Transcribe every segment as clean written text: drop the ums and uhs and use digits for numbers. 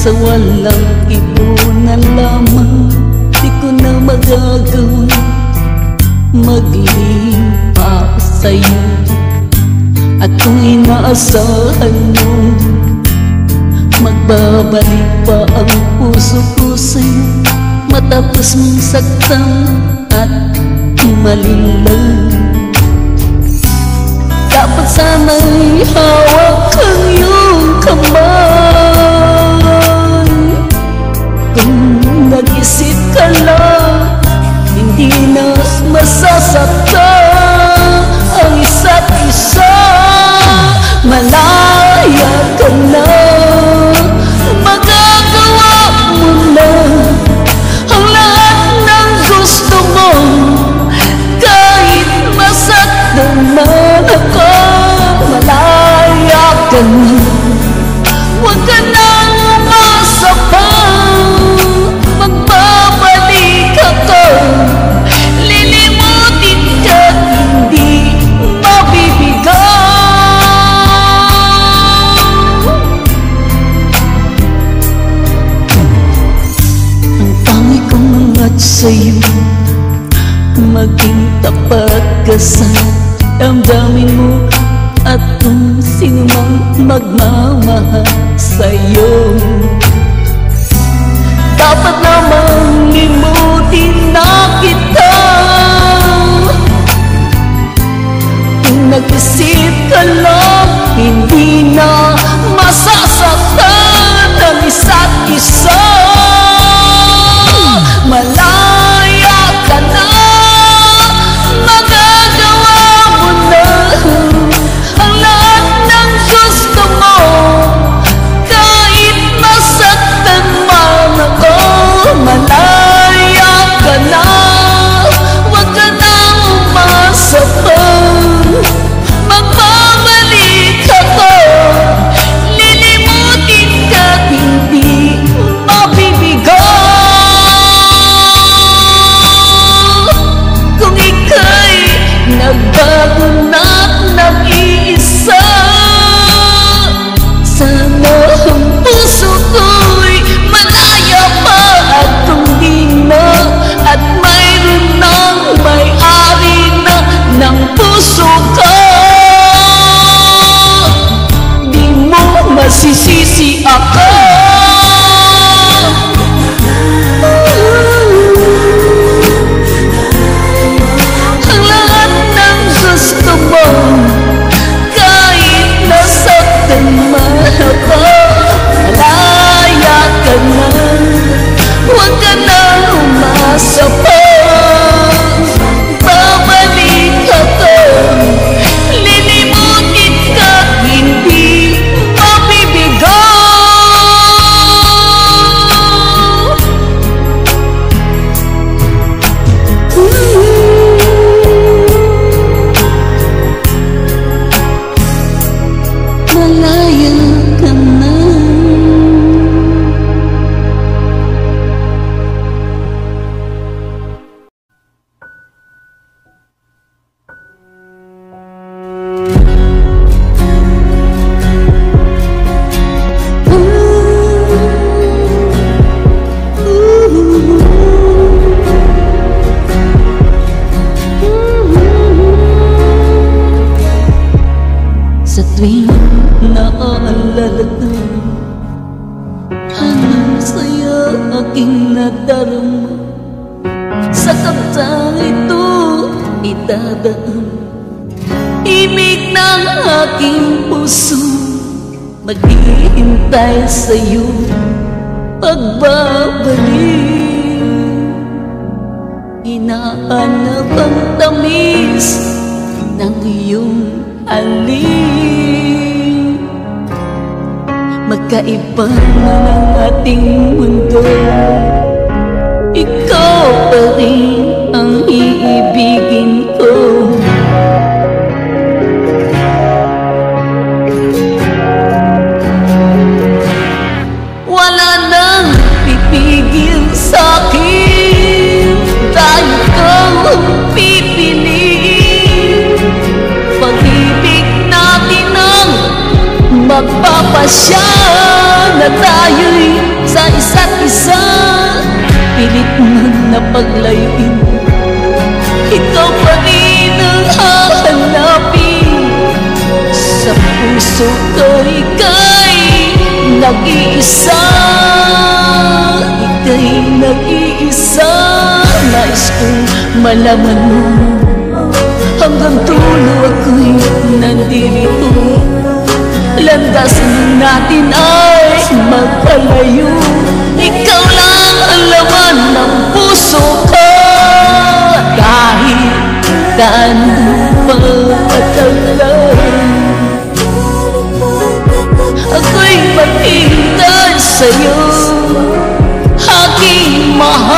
Sa walang ipunan lamang, di ko na magagawa maglipa sa'yo. At kung inaasahan mo magbabalik pa ang puso ko sa'yo, matapos mong saktan at malinlang, dapat sana'y hawak ang iyong kamay. Kung nag-isip ka lang, hindi na masasaktan ang isa't isa. Malaya ka na, magagawa mo na ang lahat ng gusto mo. Kahit masaktan man ako, malaya ka na, huwag ka nang umasa pa. Magbabalik ako, lilimutin ka, hindi mabibigaw. Ang tangi kong mangat sa'yo, maging tapat ka sa damdamin mo. At kung sino mang magmamahal sa'yo, dapat namang limutin na kita. Kung nag-isip ka lang, hindi na masasaktan ang isa't isa. Malaya ka na, magagawa mo na ang lahat ng gusto mo. Kahit masaktan man ako, malaya ka na, huwag ka nang umasa pa. Magbabalik ako, lilimutin ka, hindi mabibigaw. Kung ika'y nagbago na't nag-iisa, sana ang puso ko'y malaya pa. At kung di na, at mayroon nang may-ari na ng puso ko, di mo masisisi ako. Ang lahat ng gusto mo, kahit nasaktan man ako, malaya ka na, huwag ka na umasa pa. Babalik ako, lilimutin ka, hindi mabibigaw. Malaya ka na. Sa tuwing naaalala ko, anong saya aking nadarama. Sa kaptang ito idadaan, imig ng aking puso, maghihintay sa'yo pagbabalik. Hinahanap ang tamis ng iyong halik. Magkaiba na ng ating mundo, ikaw pa rin ang iibigin ko. Wala nang pipigil sa'kin, dahil ikaw ang pipiliin. Pag-ibig natin ang magpapasya na tayo'y sa isa't isa. Pilit man na paglayuin, ikaw pa rin ang hahanapin. Sa puso ko ika'y nag-iisa, ika'y nag-iisa. Nais kong malaman mo, hanggang dulo ako'y nandito. Landasan natin ay magpalayo. Ikaw lang ang laman ng puso ko. Kahit gaano pa katagal, ako'y maghihintay sa'yo, aking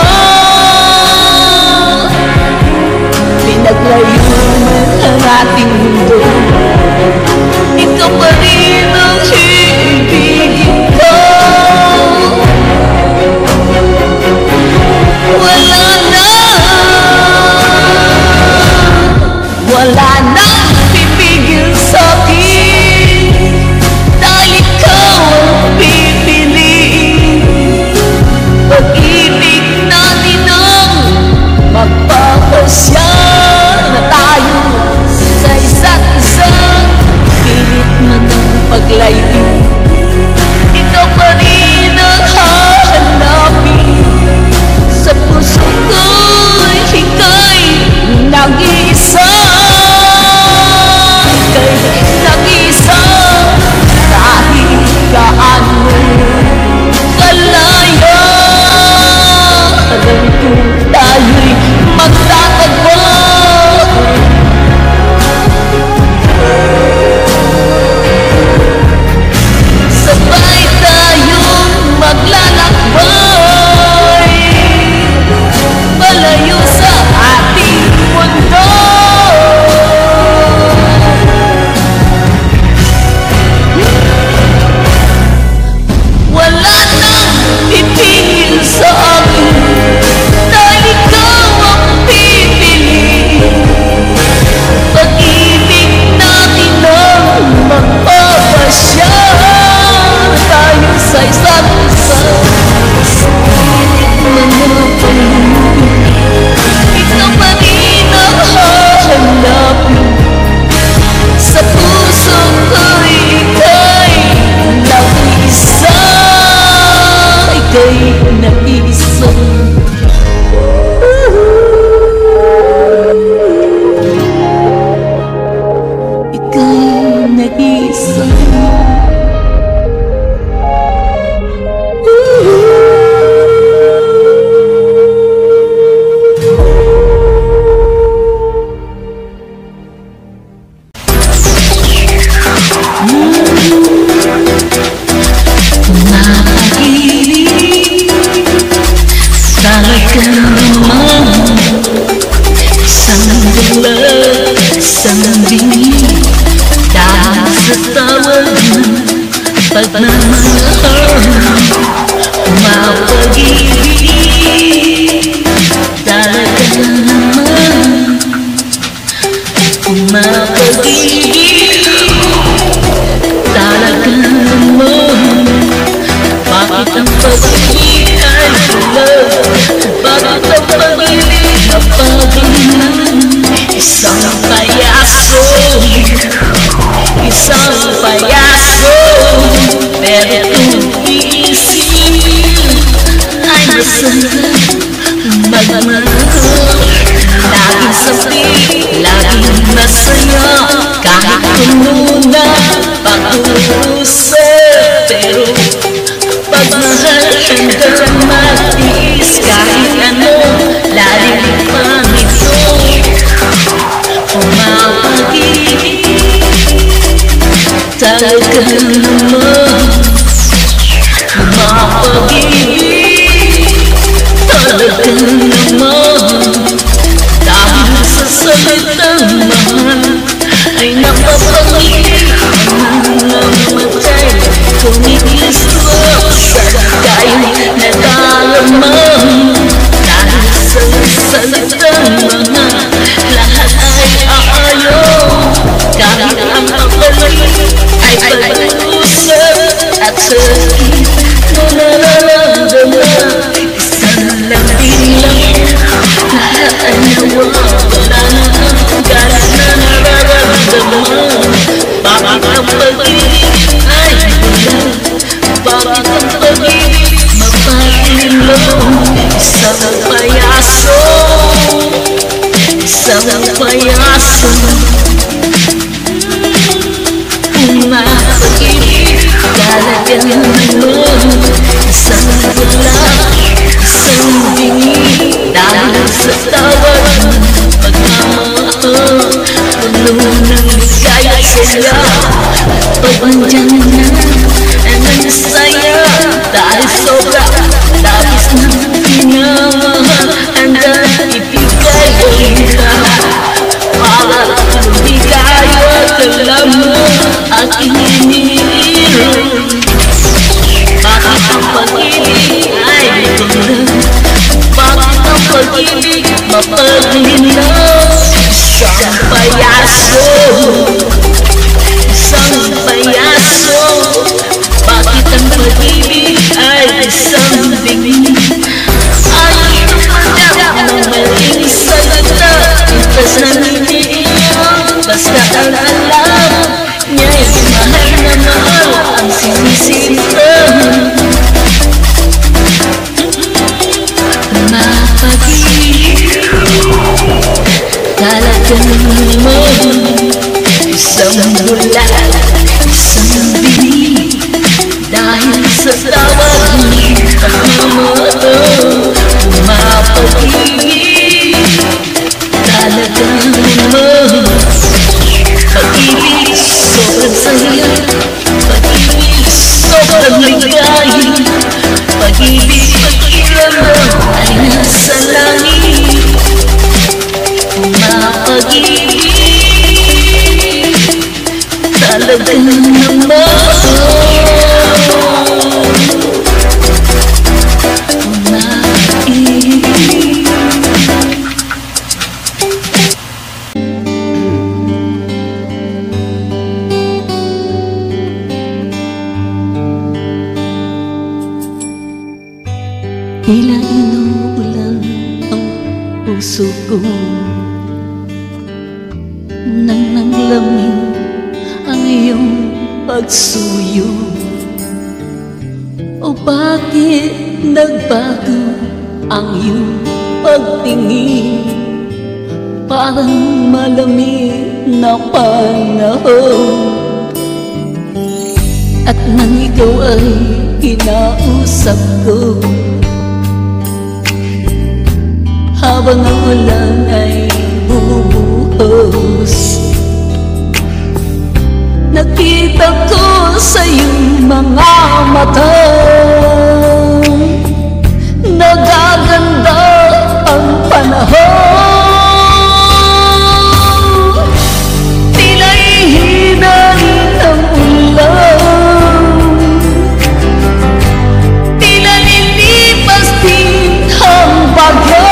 mahal. Pinaglayo man ang ating mundo, ikaw pa rin ang ibigin ko. Wala nang pipigil sa'kin, dahil ikaw ang pipiliin. Pag-ibig natin ang magpapasya na tayo sa isa't isa. Pilit man ang paglayuin, ikaw pa rin ang hahanapin. Sa puso ko'y ika'y nag-iisa, ika'y nag-iisa. Kahit gaano kalaya, alam ko tayo'y magtatagpo. Sabay tayong maglalakbay, palayo sa ating mundo. Wala nang pipigil sa akin, dahil ikaw ang pipiliin. Pag-ibig natin ang magpapasya tayo sa isa't isa. Ikaw pa rin ang hahanapin. Sa puso ko'y ika'y nag-iisa, ika'y nag-iisa. Ika'y nag-iisa. Napag-ibig talaga naman, sandalag, sanding, dahil sa tawag ng pagmamahal. Mapag-ibig talaga naman, mapag-ibig talaga naman. Bakit ang pag-ibig ay love? Bakit ang pag-ibig na pag-ibig? Isang payaso, isang payaso. Pero kung iisip ay masarap magmahal. Laging sabi, laging masaya, kahit kumuna pag-uusap. Pero pagmahal hanggang matiis, kahit ano lalim pang ito. Umapag-ibig talaga naman, umapag-ibig talaga naman. Dahil sa salitang mahal ay napapangit ang namatay. Kumikisto sa kayong nadarama. Dahil sa salitang mahal, lahat ay aayaw. Kahit ang pagpalit ay pag-usap at sakit na nalala. saya. Pag nandyan na ang saya, dahil sobra labis ng pinamahal, handa ibigay ang lahat para lumigaya ka lamang aking iniinom. Bakit ang pag-ibig ay ganda? Bakit ang pag-ibig mapaglinaw? Isang payaso, isang payaso. Bakit ang pag-ibig ay isang bingin? Ay tumanggap ng maling salita, itas na niniiyak, basta ang alam niya'y mahal na mahal ang sinisinta. Mapag-ibig talagang naman, isang bula, isang bini, dahil sa tawag ng pagmamahal. Mapag-ibig talagang naman, pag-ibig sobrang saya, pag-ibig sobrang ligaya, pag-ibig pag-iramdam ay nasa langit. Mapag-ibig talagang naman, mapag-ibig. Tila inuulan ang puso ko nang nanglamin ang iyong pagsuyo. O bakit nagbago ang iyong pagtingin? Parang malamig na panahon, at nang ikaw ay kinausap ko, habang ang ulan ay bumubuhos, nakita ko sa iyong mga mata, nagaganda ang panahon. Tila'y hinahin ang ulan, tila nilipas din ang bagyo.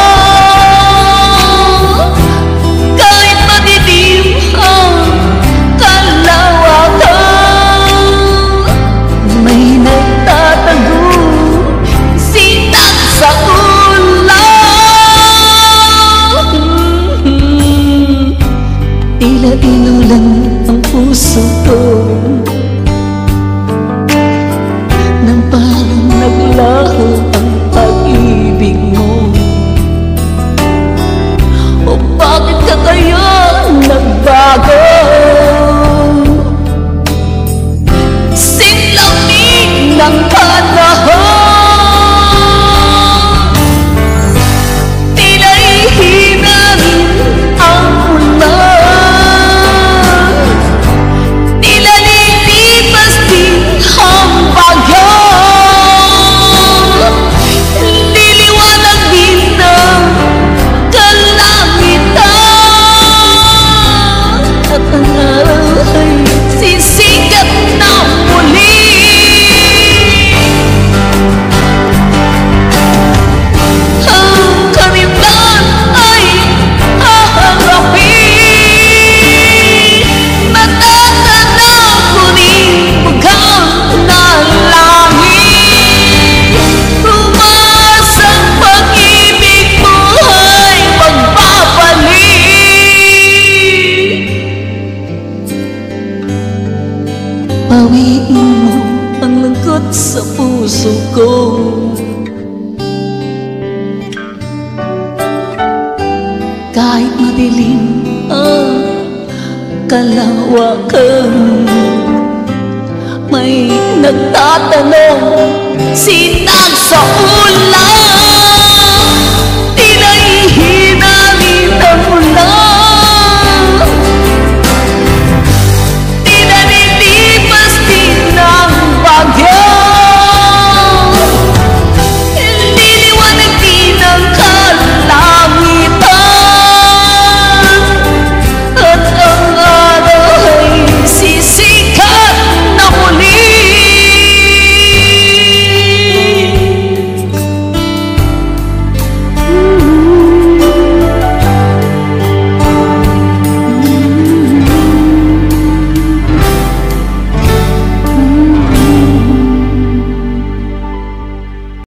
Tila inulan ang puso ko nang parang naglaho ang pag-ibig mo. O bakit ka kaya nagbago? Sinlamig ng panahon, bawiin mo ang lungkot sa puso ko. Kahit madilim ang kalawakan, may nagtatanong, sinag sa ulan.